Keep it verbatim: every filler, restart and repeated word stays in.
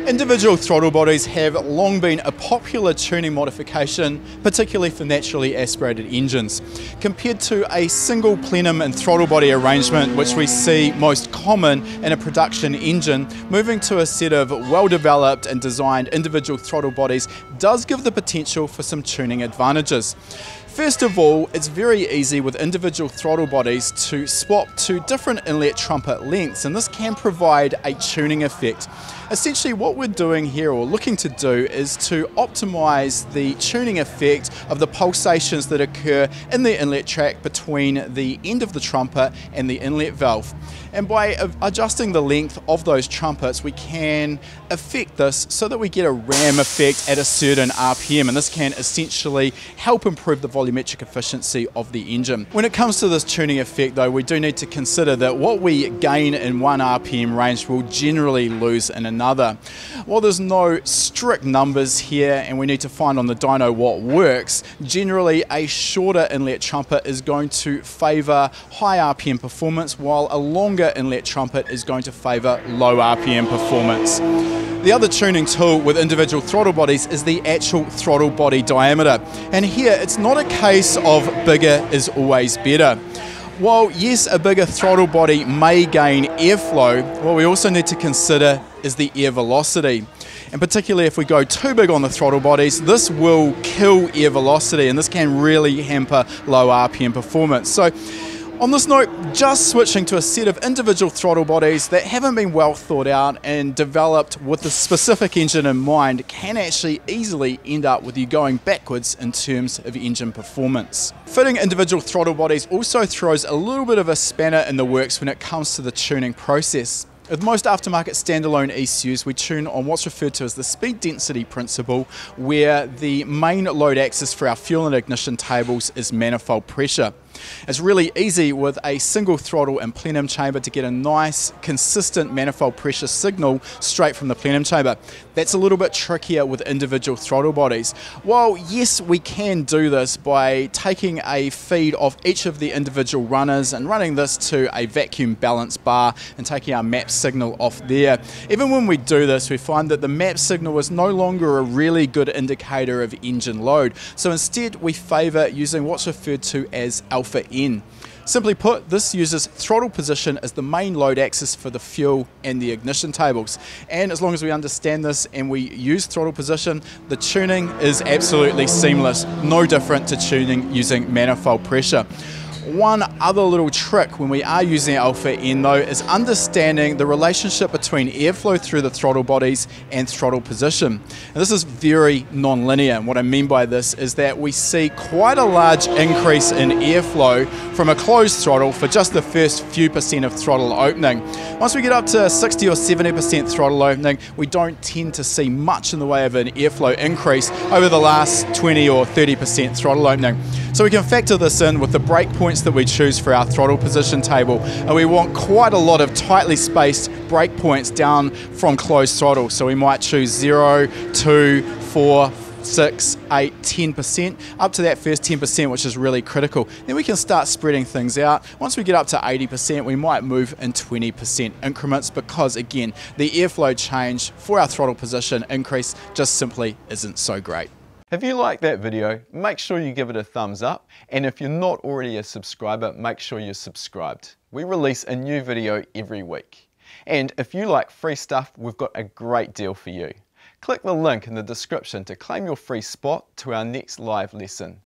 Individual throttle bodies have long been a popular tuning modification, particularly for naturally aspirated engines. Compared to a single plenum and throttle body arrangement, which we see most common in a production engine, moving to a set of well-developed and designed individual throttle bodies does give the potential for some tuning advantages. First of all, it's very easy with individual throttle bodies to swap to different inlet trumpet lengths, and this can provide a tuning effect. Essentially what we're doing here, or looking to do, is to optimize the tuning effect of the pulsations that occur in the inlet track between the end of the trumpet and the inlet valve. And by adjusting the length of those trumpets, we can affect this so that we get a ram effect at a certain R P M, and this can essentially help improve the volumetric efficiency of the engine. When it comes to this tuning effect though, we do need to consider that what we gain in one R P M range will generally lose in another. While there's no strict numbers here and we need to find on the dyno what works, generally a shorter inlet trumpet is going to favour high R P M performance, while a longer inlet trumpet is going to favour low R P M performance. The other tuning tool with individual throttle bodies is the actual throttle body diameter, and here it's not a case of bigger is always better. While yes, a bigger throttle body may gain airflow, what we also need to consider is the air velocity. And particularly if we go too big on the throttle bodies, this will kill air velocity, and this can really hamper low R P M performance. So on this note, just switching to a set of individual throttle bodies that haven't been well thought out and developed with the specific engine in mind can actually easily end up with you going backwards in terms of engine performance. Fitting individual throttle bodies also throws a little bit of a spanner in the works when it comes to the tuning process. With most aftermarket standalone E C Us, we tune on what's referred to as the speed density principle, where the main load axis for our fuel and ignition tables is manifold pressure. It's really easy with a single throttle and plenum chamber to get a nice consistent manifold pressure signal straight from the plenum chamber. That's a little bit trickier with individual throttle bodies. While yes, we can do this by taking a feed of each of the individual runners and running this to a vacuum balance bar and taking our map signal off there. Even when we do this, we find that the map signal is no longer a really good indicator of engine load. So instead we favour using what's referred to as alpha N. Simply put, this uses throttle position as the main load axis for the fuel and the ignition tables. And as long as we understand this and we use throttle position, the tuning is absolutely seamless, no different to tuning using manifold pressure. One other little trick when we are using alpha N though is understanding the relationship between airflow through the throttle bodies and throttle position. And this is very non-linear, and what I mean by this is that we see quite a large increase in airflow from a closed throttle for just the first few percent of throttle opening. Once we get up to sixty or seventy percent throttle opening, we don't tend to see much in the way of an airflow increase over the last twenty or thirty percent throttle opening. So we can factor this in with the breakpoints that we choose for our throttle position table, and we want quite a lot of tightly spaced breakpoints down from closed throttle. So we might choose zero, two, four, six, eight, ten percent, up to that first ten percent, which is really critical. Then we can start spreading things out. Once we get up to eighty percent, we might move in twenty percent increments, because again, the airflow change for our throttle position increase just simply isn't so great. If you like that video, make sure you give it a thumbs up, and if you're not already a subscriber, make sure you're subscribed. We release a new video every week. And if you like free stuff, we've got a great deal for you. Click the link in the description to claim your free spot to our next live lesson.